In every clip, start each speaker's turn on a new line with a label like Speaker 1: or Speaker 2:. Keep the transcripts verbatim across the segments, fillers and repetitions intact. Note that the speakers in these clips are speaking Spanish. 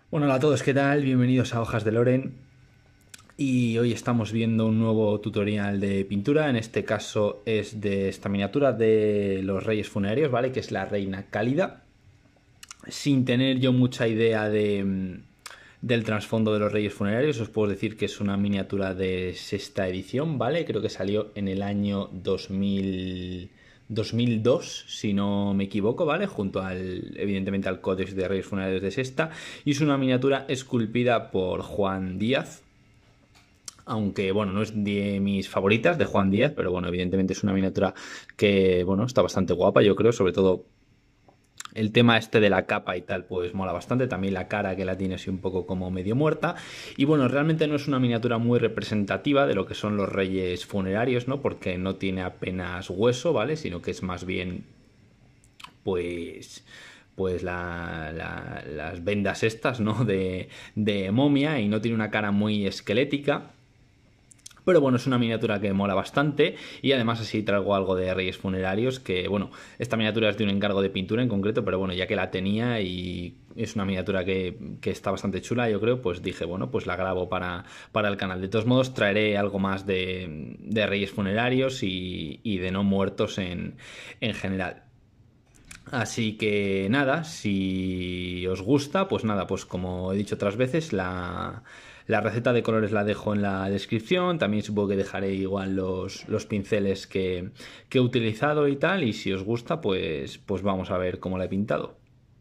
Speaker 1: Bueno, hola a todos, ¿qué tal? Bienvenidos a Hojas de Loren. Y hoy estamos viendo un nuevo tutorial de pintura. En este caso es de esta miniatura de los Reyes Funerarios, ¿vale? Que es la Reina Cálida. Sin tener yo mucha idea de, del trasfondo de los Reyes Funerarios, os puedo decir que es una miniatura de sexta edición, ¿vale? Creo que salió en el año dos mil, dos mil dos, si no me equivoco, ¿vale? Junto al, evidentemente, al Codex de Reyes Funerarios de sexta. Y es una miniatura esculpida por Juan Díaz. Aunque, bueno, no es de mis favoritas de Juan Díaz, pero bueno, evidentemente es una miniatura que, bueno, está bastante guapa, yo creo, sobre todo el tema este de la capa y tal, pues mola bastante. También la cara, que la tiene así un poco como medio muerta. Y bueno, realmente no es una miniatura muy representativa de lo que son los Reyes Funerarios, ¿no? Porque no tiene apenas hueso, ¿vale? Sino que es más bien, pues... Pues la, la, las vendas estas, ¿no? De, de momia, y no tiene una cara muy esquelética. Pero bueno, es una miniatura que mola bastante. Y además así traigo algo de Reyes Funerarios. Que bueno, esta miniatura es de un encargo de pintura en concreto, pero bueno, ya que la tenía y es una miniatura que, que está bastante chula, yo creo, pues dije, bueno, pues la grabo para, para el canal. De todos modos, traeré algo más de, de Reyes Funerarios y, y de no muertos en, en general. Así que nada, si os gusta, pues nada, pues como he dicho otras veces, la, la receta de colores la dejo en la descripción. También supongo que dejaré igual los, los pinceles que, que he utilizado y tal. Y si os gusta, pues, pues vamos a ver cómo la he pintado.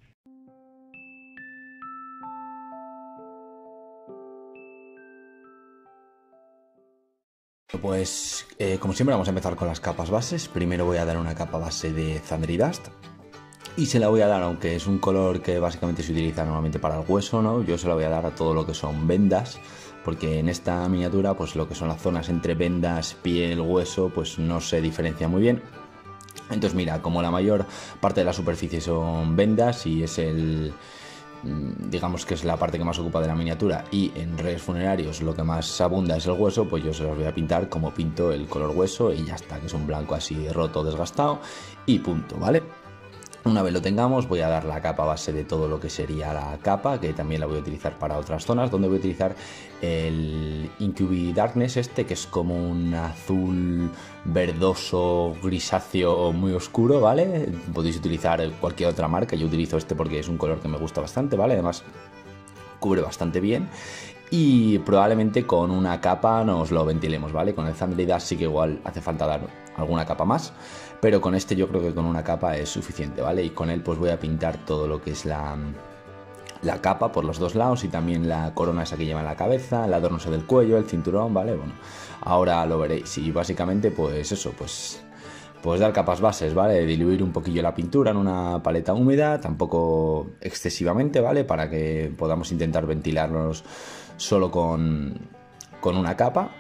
Speaker 2: Pues eh, como siempre vamos a empezar con las capas bases. Primero voy a dar una capa base de Thunder Dust. Y se la voy a dar, aunque es un color que básicamente se utiliza normalmente para el hueso, ¿no? Yo se la voy a dar a todo lo que son vendas, porque en esta miniatura, pues lo que son las zonas entre vendas, piel, hueso, pues no se diferencia muy bien. Entonces mira, como la mayor parte de la superficie son vendas y es el... digamos que es la parte que más ocupa de la miniatura, y en Reyes Funerarios lo que más abunda es el hueso, pues yo se los voy a pintar como pinto el color hueso y ya está, que es un blanco así roto, desgastado y punto, ¿vale? Una vez lo tengamos, voy a dar la capa base de todo lo que sería la capa, que también la voy a utilizar para otras zonas, donde voy a utilizar el Incubi Darkness este, que es como un azul verdoso, grisáceo, muy oscuro, ¿vale? Podéis utilizar cualquier otra marca, yo utilizo este porque es un color que me gusta bastante, ¿vale? Además, cubre bastante bien. Y probablemente con una capa nos lo ventilemos, ¿vale? Con el Thunder Dust sí que igual hace falta dar alguna capa más, pero con este yo creo que con una capa es suficiente, ¿vale? Y con él pues voy a pintar todo lo que es la, la capa por los dos lados y también la corona esa que lleva en la cabeza, el adorno ese del cuello, el cinturón, ¿vale? Bueno, ahora lo veréis. Y básicamente pues eso, pues... pues dar capas bases, ¿vale? Diluir un poquillo la pintura en una paleta húmeda, tampoco excesivamente, ¿vale? Para que podamos intentar ventilarlos solo con, con una capa.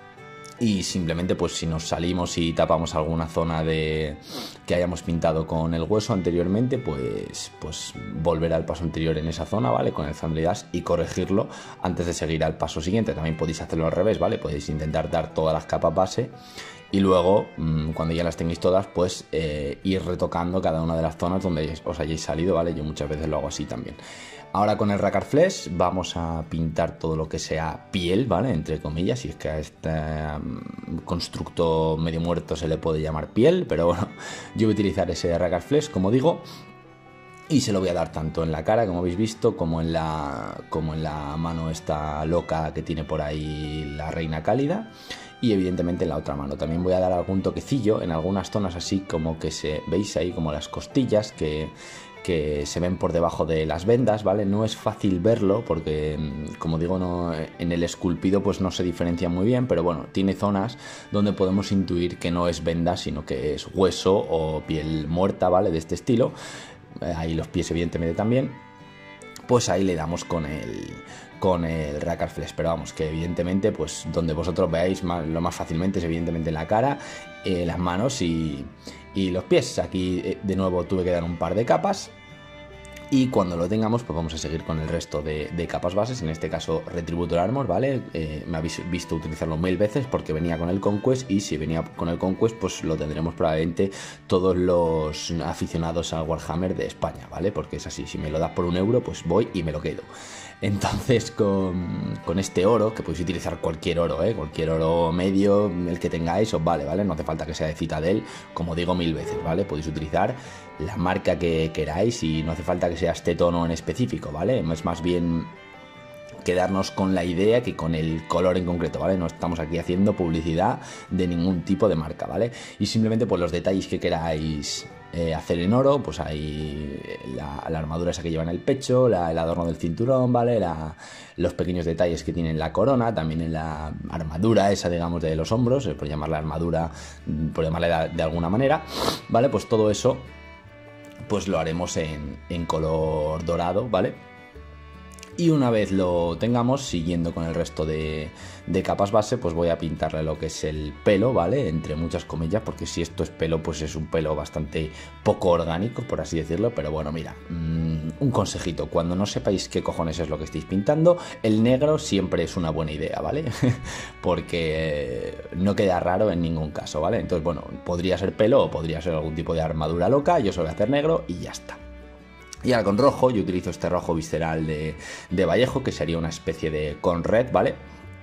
Speaker 2: Y simplemente pues si nos salimos y tapamos alguna zona de que hayamos pintado con el hueso anteriormente, pues, pues volver al paso anterior en esa zona, ¿vale? Con el Thunder Dust y corregirlo antes de seguir al paso siguiente. También podéis hacerlo al revés, ¿vale? Podéis intentar dar todas las capas base y luego, cuando ya las tengáis todas, pues eh, ir retocando cada una de las zonas donde os hayáis salido, ¿vale? Yo muchas veces lo hago así también. Ahora con el Racar Flesh vamos a pintar todo lo que sea piel, ¿vale? Entre comillas, si es que a este um, constructo medio muerto se le puede llamar piel, pero bueno, yo voy a utilizar ese Racar Flesh, como digo, y se lo voy a dar tanto en la cara, como habéis visto, como en la, como en la mano esta loca que tiene por ahí la Reina Cálida. Y evidentemente en la otra mano también voy a dar algún toquecillo en algunas zonas, así como que se veis ahí como las costillas que, que se ven por debajo de las vendas, ¿vale? No es fácil verlo porque, como digo, no, en el esculpido pues no se diferencia muy bien, pero bueno, tiene zonas donde podemos intuir que no es venda, sino que es hueso o piel muerta, ¿vale? De este estilo. Ahí los pies evidentemente también. Pues ahí le damos con el... con el Racar Flesh, pero vamos, que evidentemente pues donde vosotros veáis más, lo más fácilmente es evidentemente en la cara, eh, las manos y, y los pies. Aquí eh, de nuevo tuve que dar un par de capas y cuando lo tengamos pues vamos a seguir con el resto de, de capas bases, en este caso Retributor Armor, ¿vale? Eh, me habéis visto utilizarlo mil veces porque venía con el Conquest, y si venía con el Conquest pues lo tendremos probablemente todos los aficionados al Warhammer de España, ¿vale? Porque es así, si me lo das por un euro pues voy y me lo quedo. Entonces con, con este oro, que podéis utilizar cualquier oro, ¿eh? Cualquier oro medio, el que tengáis, os vale, ¿vale? No hace falta que sea de Citadel, como digo mil veces, ¿vale? Podéis utilizar la marca que queráis y no hace falta que sea este tono en específico, ¿vale? Es más bien quedarnos con la idea que con el color en concreto, ¿vale? No estamos aquí haciendo publicidad de ningún tipo de marca, ¿vale? Y simplemente pues los detalles que queráis eh, hacer en oro, pues hay la, la armadura esa que lleva en el pecho, la, el adorno del cinturón, ¿vale? La, los pequeños detalles que tiene en la corona, también en la armadura esa, digamos, de los hombros, por llamarla armadura, por llamarla de, de alguna manera, ¿vale? Pues todo eso pues lo haremos en, en color dorado, ¿vale? Y una vez lo tengamos, siguiendo con el resto de, de capas base, pues voy a pintarle lo que es el pelo, ¿vale? Entre muchas comillas, porque si esto es pelo, pues es un pelo bastante poco orgánico, por así decirlo. Pero bueno, mira, mmm, un consejito, cuando no sepáis qué cojones es lo que estáis pintando, el negro siempre es una buena idea, ¿vale? Porque no queda raro en ningún caso, ¿vale? Entonces, bueno, podría ser pelo o podría ser algún tipo de armadura loca, yo se lo voy a hacer negro y ya está. Y ahora con rojo, yo utilizo este rojo visceral de, de Vallejo, que sería una especie de con red, ¿vale?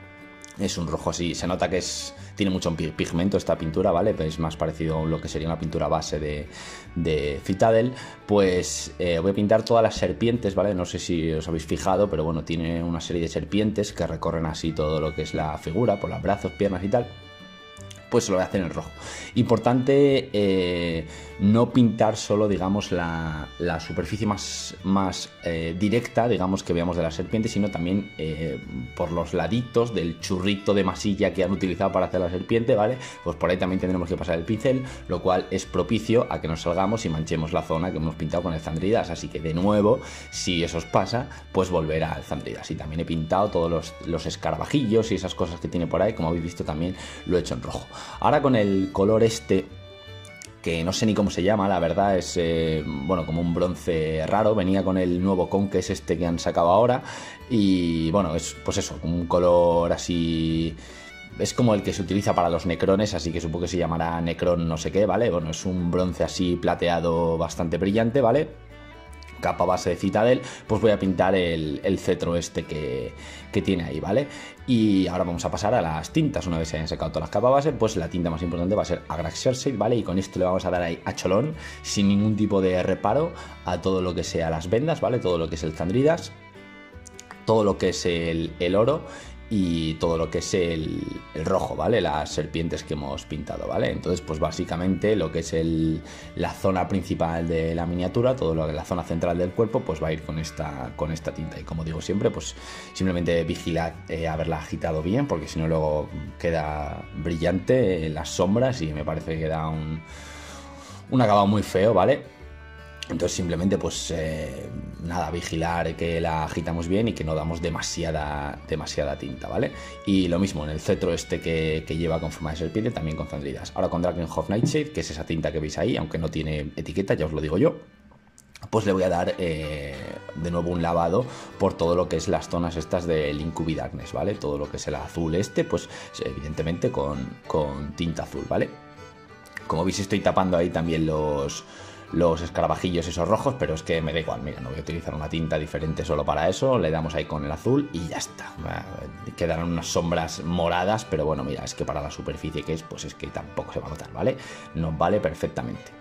Speaker 2: Es un rojo así, se nota que es tiene mucho pigmento esta pintura, ¿vale? Pero es más parecido a lo que sería una pintura base de, de Citadel. Pues eh, voy a pintar todas las serpientes, ¿vale? No sé si os habéis fijado, pero bueno, tiene una serie de serpientes que recorren así todo lo que es la figura, por los brazos, piernas y tal. Pues lo voy a hacer en rojo. Importante eh, no pintar solo, digamos, la, la superficie más, más eh, directa, digamos, que veamos de la serpiente, sino también eh, por los laditos del churrito de masilla que han utilizado para hacer la serpiente, ¿vale? Pues por ahí también tendremos que pasar el pincel, lo cual es propicio a que nos salgamos y manchemos la zona que hemos pintado con el Zandridas. Así que, de nuevo, si eso os pasa, pues volver al Zandridas. Y también he pintado todos los, los escarabajillos y esas cosas que tiene por ahí, como habéis visto también lo he hecho en rojo. Ahora con el color este, que no sé ni cómo se llama, la verdad, es eh, bueno, como un bronce raro, venía con el nuevo con, que es este que han sacado ahora, y bueno, es pues eso, un color así, es como el que se utiliza para los necrones, así que supongo que se llamará necron no sé qué, ¿vale? Bueno, es un bronce así plateado bastante brillante, ¿vale? Capa base de Citadel, pues voy a pintar el, el cetro este que, que tiene ahí, ¿vale? Y ahora vamos a pasar a las tintas. Una vez se hayan secado todas las capas base, pues la tinta más importante va a ser Agraxerxide, ¿vale? Y con esto le vamos a dar ahí a cholón, sin ningún tipo de reparo, a todo lo que sea las vendas, ¿vale? Todo lo que es el Zandridas, todo lo que es el, el oro y todo lo que es el, el rojo, ¿vale? Las serpientes que hemos pintado, ¿vale? Entonces, pues básicamente lo que es el, la zona principal de la miniatura, todo lo que es la zona central del cuerpo, pues va a ir con esta, con esta tinta. Y como digo siempre, pues simplemente vigilad eh, haberla agitado bien, porque si no luego queda brillante en las sombras y me parece que queda un, un acabado muy feo, ¿vale? Entonces simplemente pues eh, nada, vigilar que la agitamos bien y que no damos demasiada, demasiada tinta, ¿vale? Y lo mismo en el cetro este que, que lleva con forma de serpiente, también con Zandridas. Ahora con Drakenhof Nightshade, que es esa tinta que veis ahí, aunque no tiene etiqueta, ya os lo digo yo, pues le voy a dar eh, de nuevo un lavado por todo lo que es las zonas estas del Incubi Darkness, ¿vale? Todo lo que es el azul este, pues evidentemente con, con tinta azul, ¿vale? Como veis estoy tapando ahí también los... los escarabajillos esos rojos, pero es que me da igual, mira, no voy a utilizar una tinta diferente solo para eso, le damos ahí con el azul y ya está. Quedarán unas sombras moradas, pero bueno, mira, es que para la superficie que es, pues es que tampoco se va a notar, ¿vale? Nos vale perfectamente.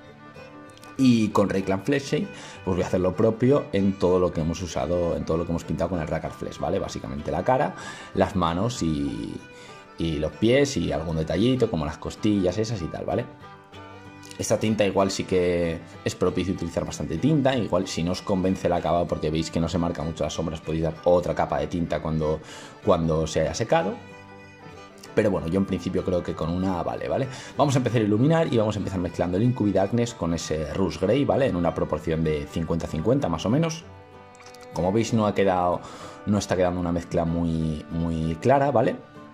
Speaker 2: Y con Reikland Fleshshade, pues voy a hacer lo propio en todo lo que hemos usado, en todo lo que hemos pintado con el Rackard Flesh, ¿vale? Básicamente la cara, las manos y, y los pies y algún detallito como las costillas esas y tal, ¿vale? Esta tinta igual sí que es propicio utilizar bastante tinta, igual si no os convence el acabado porque veis que no se marca mucho las sombras, podéis dar otra capa de tinta cuando, cuando se haya secado. Pero bueno, yo en principio creo que con una vale, ¿vale? Vamos a empezar a iluminar y vamos a empezar mezclando el Incubi Darkness con ese Rust Grey, ¿vale? En una proporción de cincuenta cincuenta más o menos. Como veis no ha quedado, no está quedando una mezcla muy, muy clara, ¿vale?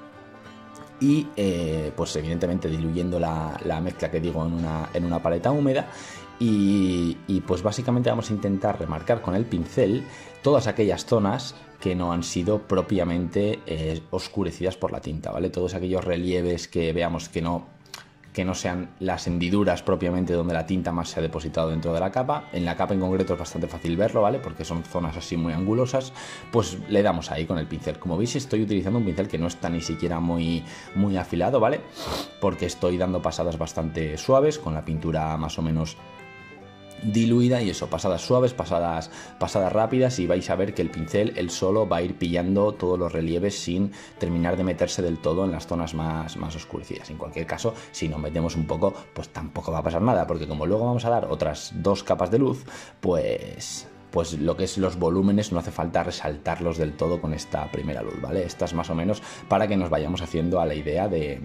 Speaker 2: Y eh, pues evidentemente diluyendo la, la mezcla que digo en una, en una paleta húmeda y, y pues básicamente vamos a intentar remarcar con el pincel todas aquellas zonas que no han sido propiamente eh, oscurecidas por la tinta, ¿vale? Todos aquellos relieves que veamos que no, que no sean las hendiduras propiamente donde la tinta más se ha depositado dentro de la capa. En la capa en concreto es bastante fácil verlo, ¿vale? Porque son zonas así muy angulosas. Pues le damos ahí con el pincel. Como veis, estoy utilizando un pincel que no está ni siquiera muy, muy afilado, ¿vale? Porque estoy dando pasadas bastante suaves, con la pintura más o menos diluida, y eso, pasadas suaves, pasadas, pasadas rápidas, y vais a ver que el pincel él solo va a ir pillando todos los relieves sin terminar de meterse del todo en las zonas más, más oscurecidas. En cualquier caso, si nos metemos un poco, pues tampoco va a pasar nada, porque como luego vamos a dar otras dos capas de luz, pues... pues lo que es los volúmenes no hace falta resaltarlos del todo con esta primera luz, ¿vale? Esta es más o menos para que nos vayamos haciendo a la idea de...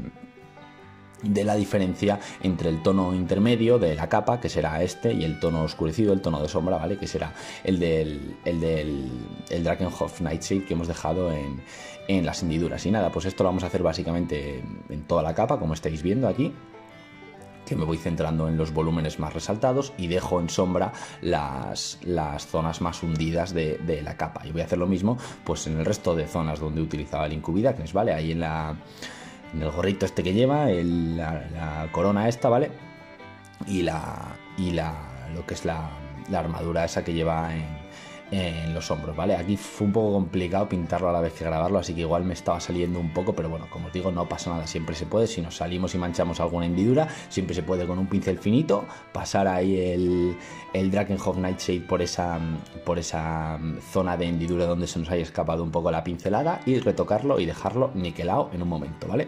Speaker 2: de la diferencia entre el tono intermedio de la capa, que será este, y el tono oscurecido, el tono de sombra, ¿vale? Que será el del, el del el Drakenhof Nightshade que hemos dejado en, en las hendiduras. Y nada, pues esto lo vamos a hacer básicamente en toda la capa, como estáis viendo aquí, que me voy centrando en los volúmenes más resaltados y dejo en sombra las, las zonas más hundidas de, de la capa. Y voy a hacer lo mismo pues en el resto de zonas donde he utilizado el Incubi Darkness, ¿vale? Ahí en la... en el gorrito este que lleva, el, la, la corona esta, ¿vale? Y la y la lo que es la, la armadura esa que lleva en, en los hombros, ¿vale? Aquí fue un poco complicado pintarlo a la vez que grabarlo, así que igual me estaba saliendo un poco, pero bueno, como os digo, no pasa nada, siempre se puede. Si nos salimos y manchamos alguna hendidura, siempre se puede con un pincel finito pasar ahí el, el Drakenhof Nightshade por esa, por esa zona de hendidura donde se nos haya escapado un poco la pincelada, y retocarlo y dejarlo niquelado en un momento, ¿vale?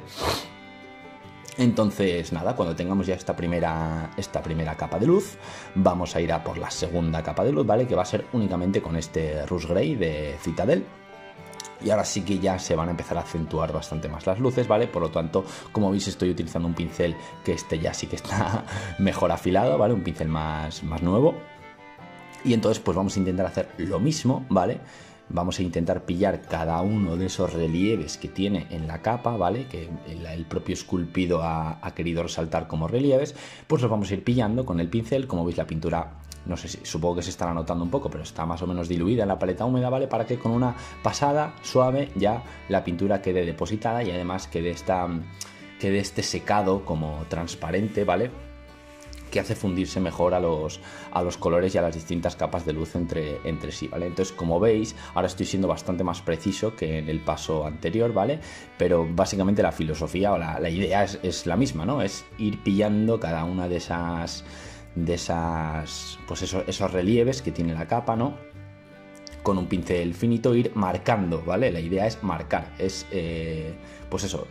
Speaker 2: Entonces, nada, cuando tengamos ya esta primera, esta primera capa de luz, vamos a ir a por la segunda capa de luz, ¿vale? Que va a ser únicamente con este Rust Grey de Citadel. Y ahora sí que ya se van a empezar a acentuar bastante más las luces, ¿vale? Por lo tanto, como veis, estoy utilizando un pincel que este ya sí que está mejor afilado, ¿vale? Un pincel más, más nuevo. Y entonces, pues vamos a intentar hacer lo mismo, ¿vale? Vamos a intentar pillar cada uno de esos relieves que tiene en la capa, ¿vale? Que el, el propio esculpido ha, ha querido resaltar como relieves. Pues los vamos a ir pillando con el pincel. Como veis, la pintura, no sé si, supongo que se estará notando un poco, pero está más o menos diluida en la paleta húmeda, ¿vale? Para que con una pasada suave ya la pintura quede depositada y además quede, esta, quede este secado como transparente, ¿vale? Que hace fundirse mejor a los, a los colores y a las distintas capas de luz entre, entre sí, ¿vale? Entonces, como veis, ahora estoy siendo bastante más preciso que en el paso anterior, ¿vale? Pero básicamente la filosofía o la, la idea es, es la misma, ¿no? Es ir pillando cada una de esas, de esas, pues eso, esos relieves que tiene la capa, ¿no? Con un pincel finito, ir marcando, ¿vale? La idea es marcar, es, eh, pues eso...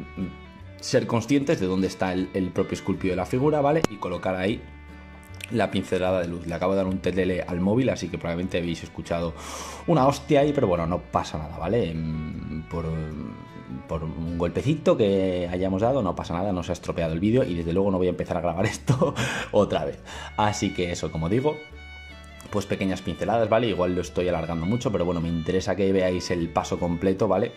Speaker 2: ser conscientes de dónde está el, el propio esculpido de la figura, ¿vale? Y colocar ahí la pincelada de luz. Le acabo de dar un T T L al móvil, así que probablemente habéis escuchado una hostia ahí, pero bueno, no pasa nada, ¿vale? Por, por un golpecito que hayamos dado, no pasa nada, no se ha estropeado el vídeo y desde luego no voy a empezar a grabar esto otra vez. Así que eso, como digo, pues pequeñas pinceladas, ¿vale? Igual lo estoy alargando mucho, pero bueno, me interesa que veáis el paso completo, ¿vale?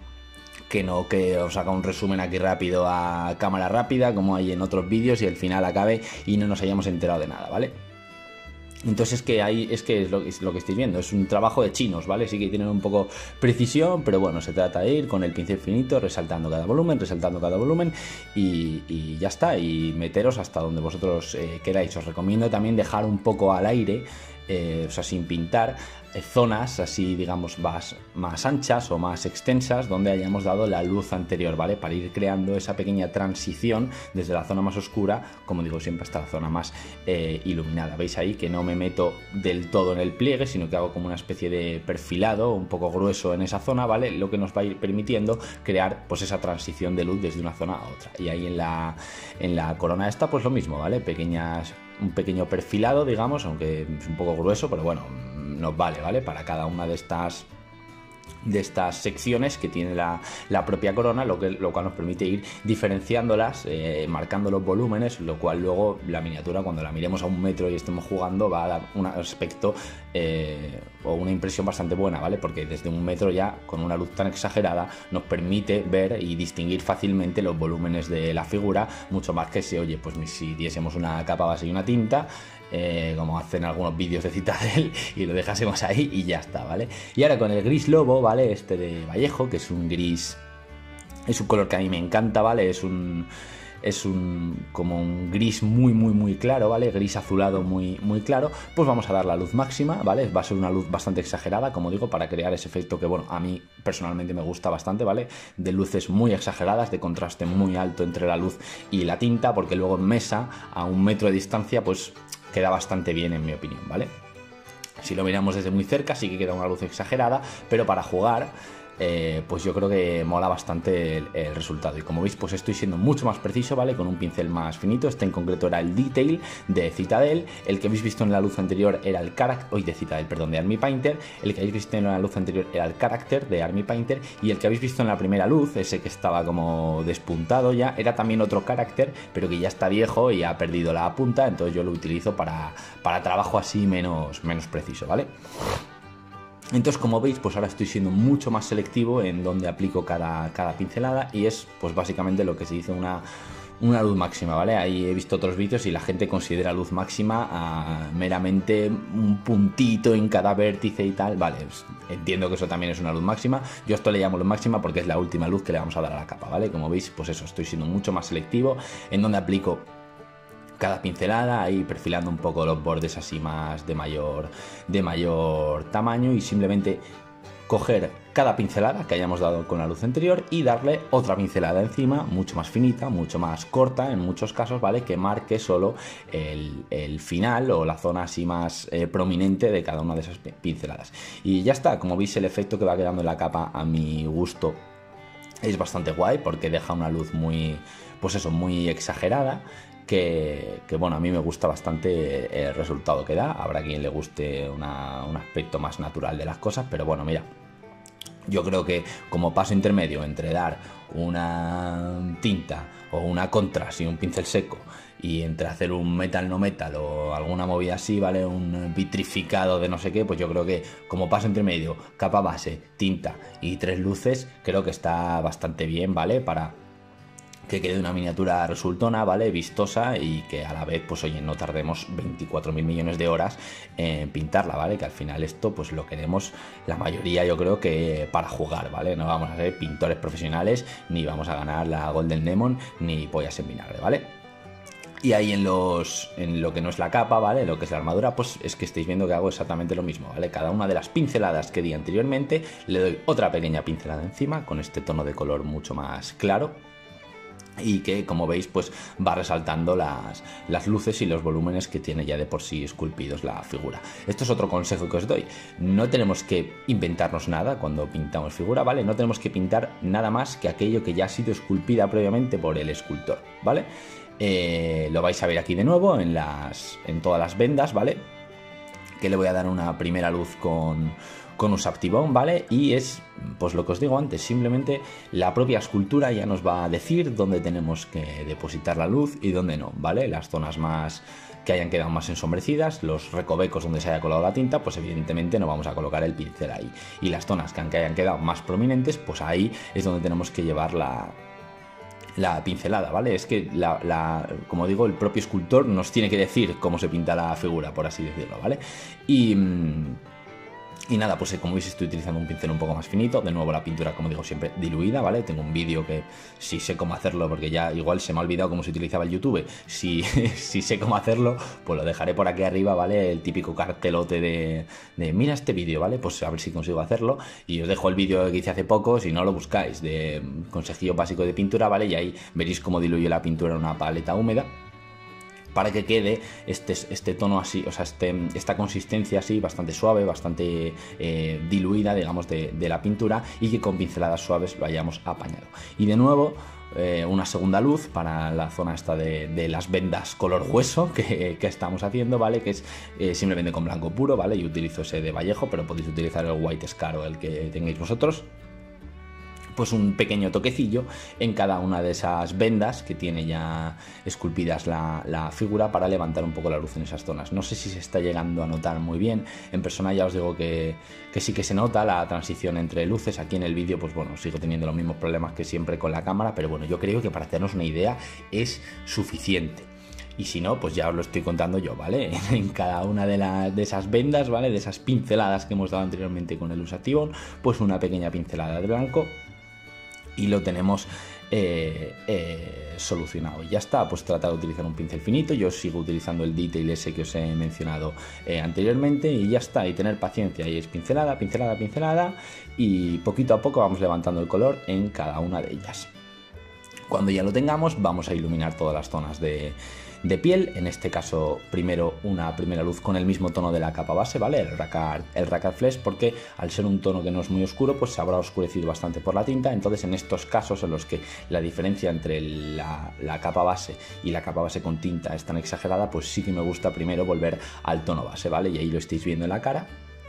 Speaker 2: Que no que os haga un resumen aquí rápido a cámara rápida, como hay en otros vídeos, y al final acabe y no nos hayamos enterado de nada, ¿vale? Entonces es que ahí es que es lo, es lo que estáis viendo, es un trabajo de chinos, ¿vale? Sí que tienen un poco precisión, pero bueno, se trata de ir con el pincel finito, resaltando cada volumen, resaltando cada volumen y, y ya está, y meteros hasta donde vosotros eh, queráis. Os recomiendo también dejar un poco al aire, eh, o sea, sin pintar, eh, zonas así, digamos, más, más anchas o más extensas donde hayamos dado la luz anterior, ¿vale? Para ir creando esa pequeña transición desde la zona más oscura, como digo siempre, hasta la zona más eh, iluminada. ¿Veis ahí que no me meto del todo en el pliegue, sino que hago como una especie de perfilado un poco grueso en esa zona, ¿vale? Lo que nos va a ir permitiendo crear pues esa transición de luz desde una zona a otra. Y ahí en la, en la corona esta pues lo mismo, ¿vale? Pequeñas, un pequeño perfilado, digamos, aunque es un poco grueso, pero bueno, nos vale, ¿vale? Para cada una de estas de estas secciones que tiene la, la propia corona, lo, que, lo cual nos permite ir diferenciándolas, eh, marcando los volúmenes, lo cual luego la miniatura, cuando la miremos a un metro y estemos jugando, va a dar un aspecto eh, o una impresión bastante buena, ¿vale? Porque desde un metro ya, con una luz tan exagerada, nos permite ver y distinguir fácilmente los volúmenes de la figura, mucho más que si, oye, pues si diésemos una capa base y una tinta, Eh, como hacen algunos vídeos de Citadel, y lo dejásemos ahí y ya está, ¿vale? Y ahora con el gris lobo, ¿vale? Este de Vallejo, que es un gris, es un color que a mí me encanta, ¿vale? Es un, es un como un gris muy muy muy claro, ¿vale? Gris azulado muy muy claro, pues vamos a dar la luz máxima, ¿vale? Va a ser una luz bastante exagerada, como digo, para crear ese efecto que, bueno, a mí personalmente me gusta bastante, ¿vale? De luces muy exageradas, de contraste muy alto entre la luz y la tinta, porque luego en mesa, a un metro de distancia, pues queda bastante bien, en mi opinión, ¿vale? Si lo miramos desde muy cerca sí que queda una luz exagerada, pero para jugar eh, pues yo creo que mola bastante el, el resultado. Y como veis, pues estoy siendo mucho más preciso, ¿vale? Con un pincel más finito. Este en concreto era el Detail de Citadel. El que habéis visto en la luz anterior era el Character, hoy de Citadel, perdón, de Army Painter. El que habéis visto en la luz anterior era el Character de Army Painter. Y el que habéis visto en la primera luz, ese que estaba como despuntado ya, era también otro Character, pero que ya está viejo y ha perdido la punta. Entonces yo lo utilizo para, para trabajo así menos, menos preciso, ¿vale? Entonces, como veis, pues ahora estoy siendo mucho más selectivo en donde aplico cada, cada pincelada, y es pues básicamente lo que se dice una, una luz máxima, ¿vale? Ahí he visto otros vídeos y la gente considera luz máxima a meramente un puntito en cada vértice y tal, vale, pues entiendo que eso también es una luz máxima. Yo esto le llamo luz máxima porque es la última luz que le vamos a dar a la capa, ¿vale? Como veis, pues eso, estoy siendo mucho más selectivo en donde aplico cada pincelada, ahí perfilando un poco los bordes así más de mayor, de mayor tamaño, y simplemente coger cada pincelada que hayamos dado con la luz anterior y darle otra pincelada encima, mucho más finita, mucho más corta en muchos casos, ¿vale? Que marque solo el, el final o la zona así más eh, prominente de cada una de esas pinceladas. Y ya está, como veis, el efecto que va quedando en la capa a mi gusto es bastante guay porque deja una luz muy, pues eso, muy exagerada. Que, que bueno, a mí me gusta bastante el resultado que da. Habrá quien le guste una, un aspecto más natural de las cosas, pero bueno, mira, yo creo que como paso intermedio entre dar una tinta o una contrast y un pincel seco, y entre hacer un metal no metal o alguna movida así, ¿vale? Un vitrificado de no sé qué, pues yo creo que como paso intermedio, capa base, tinta y tres luces, creo que está bastante bien, ¿vale? Para que quede una miniatura resultona, ¿vale? Vistosa, y que a la vez, pues oye, no tardemos veinticuatro mil millones de horas en pintarla, ¿vale? Que al final esto, pues lo queremos la mayoría, yo creo que para jugar, ¿vale? No vamos a ser pintores profesionales, ni vamos a ganar la Golden Lemon, ni pollas en vinagre, ¿vale? Y ahí en los en lo que no es la capa, ¿vale? Lo que es la armadura, pues es que estáis viendo que hago exactamente lo mismo, ¿vale? Cada una de las pinceladas que di anteriormente, le doy otra pequeña pincelada encima, con este tono de color mucho más claro, y que, como veis, pues va resaltando las, las luces y los volúmenes que tiene ya de por sí esculpidos la figura. Esto es otro consejo que os doy: no tenemos que inventarnos nada cuando pintamos figura, ¿vale? No tenemos que pintar nada más que aquello que ya ha sido esculpida previamente por el escultor, ¿vale? Eh, lo vais a ver aquí de nuevo en, las, en todas las vendas, ¿vale? Que le voy a dar una primera luz con... con un Saptibón, ¿vale? Y es, pues lo que os digo antes, simplemente la propia escultura ya nos va a decir dónde tenemos que depositar la luz y dónde no, ¿vale? Las zonas más que hayan quedado más ensombrecidas, los recovecos donde se haya colado la tinta, pues evidentemente no vamos a colocar el pincel ahí. Y las zonas que hayan quedado más prominentes, pues ahí es donde tenemos que llevar la... la pincelada, ¿vale? Es que, la, la, como digo, el propio escultor nos tiene que decir cómo se pinta la figura, por así decirlo, ¿vale? Y... Y nada, pues como veis estoy utilizando un pincel un poco más finito. De nuevo la pintura, como digo, siempre diluida, ¿vale? Tengo un vídeo que sí sé cómo hacerlo, porque ya igual se me ha olvidado cómo se utilizaba el YouTube. Si, si sé cómo hacerlo, pues lo dejaré por aquí arriba, ¿vale? El típico cartelote de, de mira este vídeo, ¿vale? Pues a ver si consigo hacerlo. Y os dejo el vídeo que hice hace poco, si no lo buscáis, de consejillo básico de pintura, ¿vale? Y ahí veréis cómo diluyo la pintura en una paleta húmeda, para que quede este, este tono así, o sea, este, esta consistencia así, bastante suave, bastante eh, diluida, digamos, de, de la pintura, y que con pinceladas suaves lo hayamos apañado. Y de nuevo, eh, una segunda luz para la zona esta de, de las vendas color hueso que, que estamos haciendo, ¿vale? Que es eh, simplemente con blanco puro, ¿vale? Yo utilizo ese de Vallejo, pero podéis utilizar el White Scar o el que tengáis vosotros. Pues un pequeño toquecillo en cada una de esas vendas que tiene ya esculpidas la, la figura, para levantar un poco la luz en esas zonas. No sé si se está llegando a notar muy bien. En persona ya os digo que, que sí que se nota la transición entre luces. Aquí en el vídeo, pues bueno, sigo teniendo los mismos problemas que siempre con la cámara, pero bueno, yo creo que para hacernos una idea es suficiente. Y si no, pues ya os lo estoy contando yo, ¿vale? En cada una de, la, de esas vendas, ¿vale? De esas pinceladas que hemos dado anteriormente con el Usactivón, pues una pequeña pincelada de blanco. y lo tenemos eh, eh, solucionado. Y ya está, pues trata de utilizar un pincel finito, yo sigo utilizando el detail ese que os he mencionado eh, anteriormente, y ya está, y tener paciencia, y es pincelada, pincelada, pincelada, y poquito a poco vamos levantando el color en cada una de ellas. Cuando ya lo tengamos, vamos a iluminar todas las zonas de, de piel. En este caso, primero una primera luz con el mismo tono de la capa base, ¿vale? El Rakat, el Rakat Flex, porque al ser un tono que no es muy oscuro, pues se habrá oscurecido bastante por la tinta. Entonces, en estos casos en los que la diferencia entre la, la capa base y la capa base con tinta es tan exagerada, pues sí que me gusta primero volver al tono base, ¿vale? Y ahí lo estáis viendo en la cara,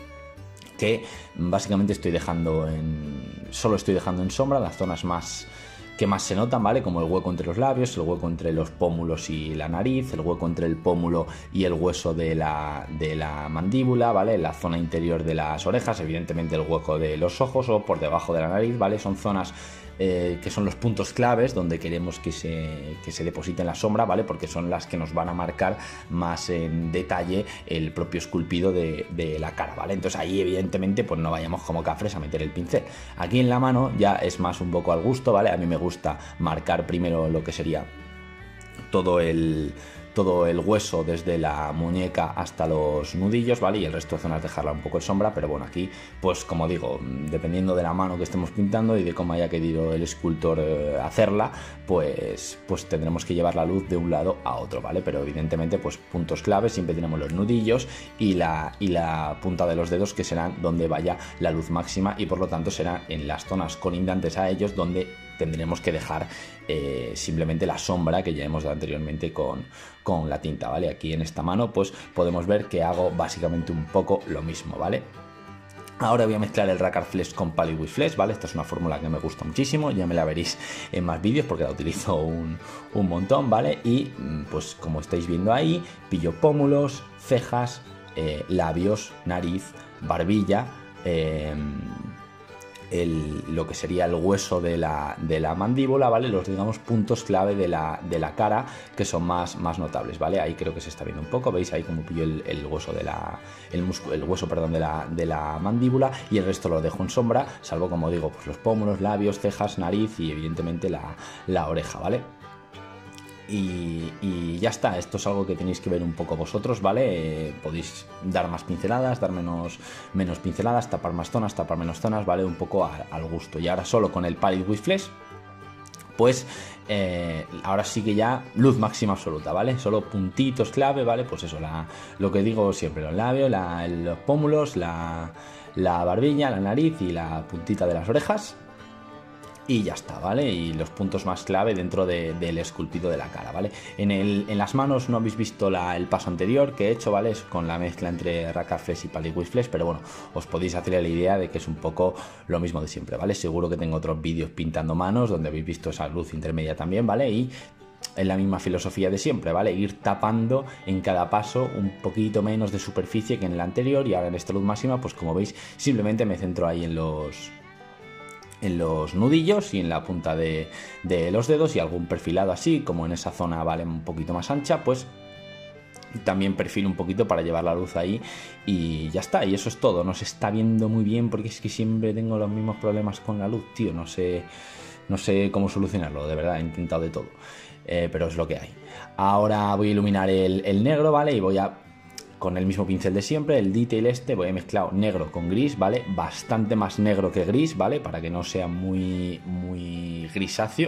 Speaker 2: que básicamente estoy dejando en... solo estoy dejando en sombra las zonas más... que más se notan, ¿vale? Como el hueco entre los labios, el hueco entre los pómulos y la nariz, el hueco entre el pómulo y el hueso de la, de la mandíbula, ¿vale? La zona interior de las orejas, evidentemente el hueco de los ojos o por debajo de la nariz, ¿vale? Son zonas eh, que son los puntos claves donde queremos que se, que se depositen la sombra, ¿vale? Porque son las que nos van a marcar más en detalle el propio esculpido de, de la cara, ¿vale? Entonces ahí evidentemente pues no vayamos como cafres a meter el pincel. Aquí en la mano ya es más un poco al gusto, ¿vale? A mí me gusta marcar primero lo que sería todo el... todo el hueso desde la muñeca hasta los nudillos, ¿vale? Y el resto de zonas dejarla un poco en sombra, pero bueno, aquí, pues como digo, dependiendo de la mano que estemos pintando y de cómo haya querido el escultor eh, hacerla, pues, pues tendremos que llevar la luz de un lado a otro, ¿vale? Pero evidentemente, pues puntos claves, siempre tenemos los nudillos y la, y la punta de los dedos, que serán donde vaya la luz máxima, y por lo tanto será en las zonas colindantes a ellos donde tendremos que dejar eh, simplemente la sombra que ya hemos dado anteriormente con, con la tinta, ¿vale? Aquí en esta mano pues podemos ver que hago básicamente un poco lo mismo, ¿vale? Ahora voy a mezclar el Rakat Flex con Palette with Flex, ¿vale? Esta es una fórmula que me gusta muchísimo, ya me la veréis en más vídeos porque la utilizo un, un montón, ¿vale? Y pues como estáis viendo ahí, pillo pómulos, cejas, eh, labios, nariz, barbilla, eh, El, lo que sería el hueso de la, de la mandíbula, ¿vale? Los, digamos, puntos clave de la, de la cara que son más, más notables, ¿vale? Ahí creo que se está viendo un poco, ¿veis? Ahí como pillo el, el hueso de la... el, muscu, el hueso, perdón, de la, de la mandíbula, y el resto lo dejo en sombra, salvo, como digo, pues los pómulos, labios, cejas, nariz y evidentemente la, la oreja, ¿vale? Y, y ya está, esto es algo que tenéis que ver un poco vosotros, ¿vale? Eh, podéis dar más pinceladas, dar menos, menos pinceladas, tapar más zonas, tapar menos zonas, ¿vale? Un poco a, al gusto. Y ahora solo con el Palette with Flex, pues eh, ahora sí que ya luz máxima absoluta, ¿vale? Solo puntitos clave, ¿vale? Pues eso, la, lo que digo siempre, los labios, la, los pómulos, la, la barbilla, la nariz y la puntita de las orejas. Y ya está, ¿vale? Y los puntos más clave dentro de, del esculpido de la cara, ¿vale? En, el, en las manos no habéis visto la, el paso anterior que he hecho, ¿vale? Es con la mezcla entre Rakat Flex y Palette with Flex, pero bueno, os podéis hacer la idea de que es un poco lo mismo de siempre, ¿vale? Seguro que tengo otros vídeos pintando manos donde habéis visto esa luz intermedia también, ¿vale? Y es la misma filosofía de siempre, ¿vale? Ir tapando en cada paso un poquito menos de superficie que en el anterior, y ahora en esta luz máxima, pues como veis, simplemente me centro ahí en los... en los nudillos y en la punta de, de los dedos, y algún perfilado así, como en esa zona, vale, un poquito más ancha, pues también perfilo un poquito para llevar la luz ahí, y ya está. Y eso es todo. No se está viendo muy bien porque es que siempre tengo los mismos problemas con la luz, tío, no sé, no sé cómo solucionarlo, de verdad, he intentado de todo, eh, pero es lo que hay. Ahora voy a iluminar el, el negro, ¿vale? Y voy a, con el mismo pincel de siempre, el detail este, voy a mezclar negro con gris, ¿vale? Bastante más negro que gris, ¿vale? Para que no sea muy, muy grisáceo,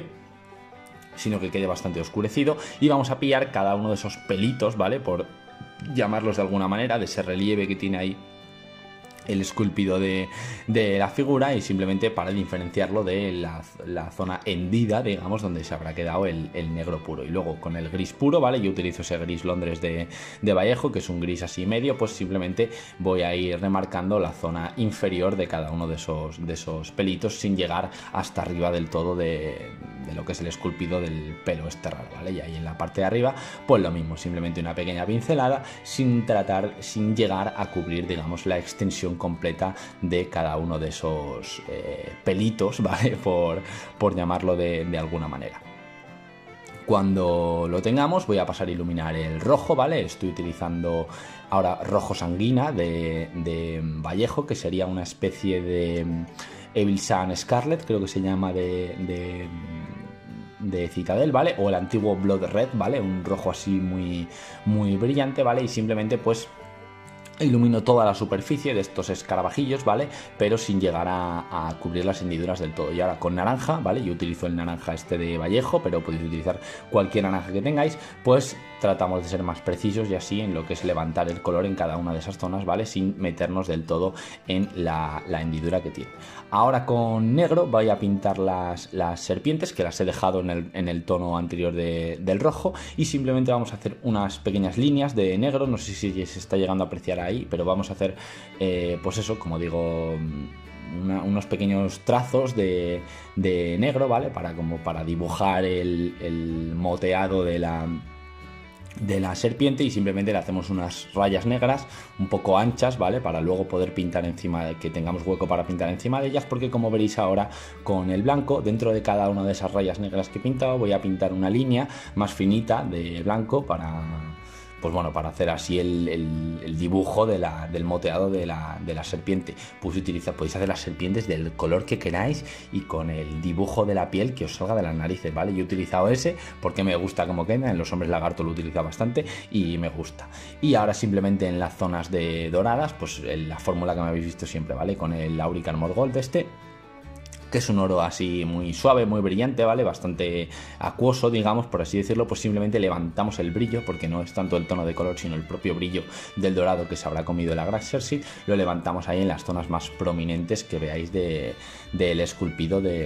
Speaker 2: sino que quede bastante oscurecido. Y vamos a pillar cada uno de esos pelitos, ¿vale? Por llamarlos de alguna manera, de ese relieve que tiene ahí el esculpido de, de la figura, y simplemente para diferenciarlo de la, la zona hendida, digamos, donde se habrá quedado el, el negro puro. Y luego con el gris puro, ¿vale? Yo utilizo ese gris Londres de, de Vallejo, que es un gris así medio, pues simplemente voy a ir remarcando la zona inferior de cada uno de esos, de esos pelitos, sin llegar hasta arriba del todo de, de lo que es el esculpido del pelo este raro, ¿vale? Y ahí en la parte de arriba, pues lo mismo, simplemente una pequeña pincelada, sin tratar, sin llegar a cubrir, digamos, la extensión completa de cada uno de esos eh, pelitos, ¿vale? Por, por llamarlo de, de alguna manera. Cuando lo tengamos voy a pasar a iluminar el rojo, ¿vale? Estoy utilizando ahora rojo sanguina de, de Vallejo, que sería una especie de Evil Sun Scarlet, creo que se llama de... de de Citadel, ¿vale? O el antiguo Blood Red, ¿vale? Un rojo así muy, muy brillante, ¿vale? Y simplemente pues ilumino toda la superficie de estos escarabajillos, ¿vale? Pero sin llegar a, a cubrir las hendiduras del todo. Y ahora con naranja, ¿vale? Yo utilizo el naranja este de Vallejo, pero podéis utilizar cualquier naranja que tengáis, pues tratamos de ser más precisos y así en lo que es levantar el color en cada una de esas zonas, ¿vale? Sin meternos del todo en la, la hendidura que tiene. Ahora con negro voy a pintar las, las serpientes, que las he dejado en el, en el tono anterior de, del rojo, y simplemente vamos a hacer unas pequeñas líneas de negro. No sé si se está llegando a apreciar ahí, pero vamos a hacer, eh, pues eso, como digo, una, unos pequeños trazos de, de negro, ¿vale? Para, como para dibujar el, el moteado de la... de la serpiente, y simplemente le hacemos unas rayas negras un poco anchas, ¿vale? Para luego poder pintar encima, de, que tengamos hueco para pintar encima de ellas, porque como veréis ahora con el blanco, dentro de cada una de esas rayas negras que he pintado voy a pintar una línea más finita de blanco para... pues bueno, para hacer así el, el, el dibujo de la, del moteado de la, de la serpiente. Pues utiliza, podéis hacer las serpientes del color que queráis y con el dibujo de la piel que os salga de las narices, ¿vale? Yo he utilizado ese porque me gusta cómo queda, en los hombres lagarto lo utilizo bastante y me gusta. Y ahora simplemente en las zonas de doradas, pues la fórmula que me habéis visto siempre, ¿vale? Con el Auric Armor Gold este, que es un oro así muy suave, muy brillante, ¿vale? Bastante acuoso, digamos, por así decirlo. Pues simplemente levantamos el brillo, porque no es tanto el tono de color, sino el propio brillo del dorado que se habrá comido la Graxer Seed. Lo levantamos ahí en las zonas más prominentes que veáis de, del esculpido de...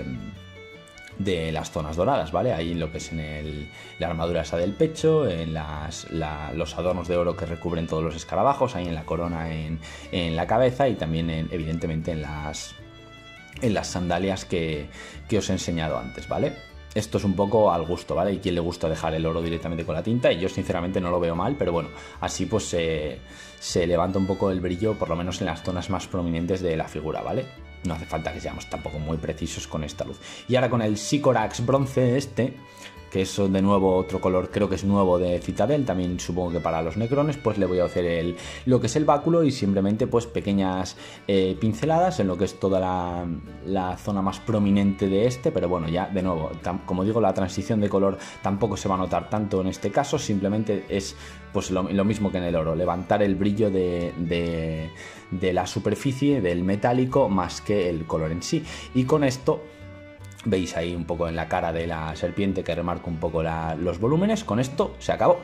Speaker 2: de las zonas doradas, ¿vale? Ahí en lo que es en el, la armadura esa del pecho, en las, la, los adornos de oro que recubren todos los escarabajos, ahí en la corona, en, en la cabeza, y también en, evidentemente en las... en las sandalias que, que os he enseñado antes, ¿vale? Esto es un poco al gusto, ¿vale? Y quien le gusta dejar el oro directamente con la tinta, y yo sinceramente no lo veo mal, pero bueno, así pues se, se levanta un poco el brillo, por lo menos en las zonas más prominentes de la figura, ¿vale? No hace falta que seamos tampoco muy precisos con esta luz. Y ahora con el Sycorax bronce este, que es de nuevo otro color, creo que es nuevo de Citadel, también supongo que para los necrones, pues le voy a hacer el, lo que es el báculo, y simplemente pues pequeñas eh, pinceladas en lo que es toda la, la zona más prominente de este, pero bueno, ya de nuevo, tam, como digo, la transición de color tampoco se va a notar tanto en este caso, simplemente es pues lo, lo mismo que en el oro, levantar el brillo de, de, de la superficie, del metálico, más que el color en sí. Y con esto veis ahí un poco en la cara de la serpiente que remarca un poco la, los volúmenes. Con esto se acabó.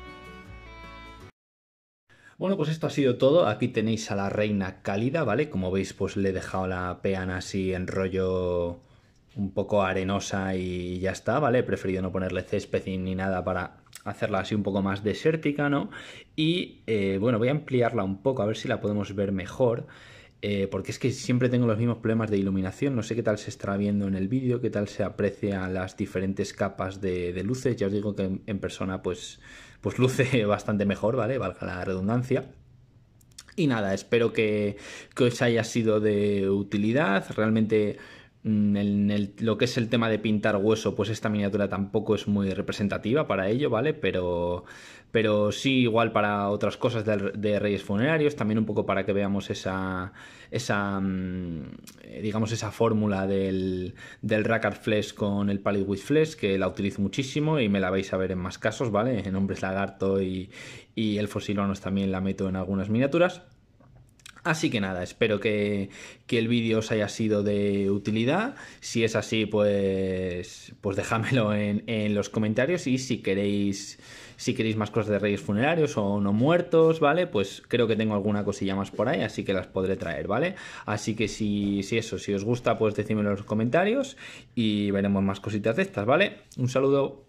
Speaker 1: Bueno, pues esto ha sido todo. Aquí tenéis a la reina cálida, ¿vale? Como veis, pues le he dejado la peana así en rollo un poco arenosa y ya está, ¿vale? He preferido no ponerle césped ni nada para hacerla así un poco más desértica, ¿no? Y eh, bueno, voy a ampliarla un poco a ver si la podemos ver mejor. Eh, porque es que siempre tengo los mismos problemas de iluminación. No sé qué tal se estará viendo en el vídeo, qué tal se aprecian las diferentes capas de, de luces. Ya os digo que en, en persona pues, pues luce bastante mejor, ¿vale? Valga la redundancia. Y nada, espero que, que os haya sido de utilidad. Realmente en el, lo que es el tema de pintar hueso, pues esta miniatura tampoco es muy representativa para ello, ¿vale? Pero, pero sí igual para otras cosas de, de Reyes Funerarios, también un poco para que veamos esa, esa digamos, esa fórmula del, del Rackard Flesh con el Pallid Wych Flesh, que la utilizo muchísimo y me la vais a ver en más casos, ¿vale? En Hombres Lagarto y, y Elfos Silonos también la meto en algunas miniaturas. Así que nada, espero que, que el vídeo os haya sido de utilidad. Si es así, pues, pues dejádmelo en, en los comentarios. Y si queréis, si queréis más cosas de Reyes Funerarios o no muertos, ¿vale? Pues creo que tengo alguna cosilla más por ahí, así que las podré traer, ¿vale? Así que si, si eso, si os gusta, pues decídmelo en los comentarios y veremos más cositas de estas, ¿vale? Un saludo.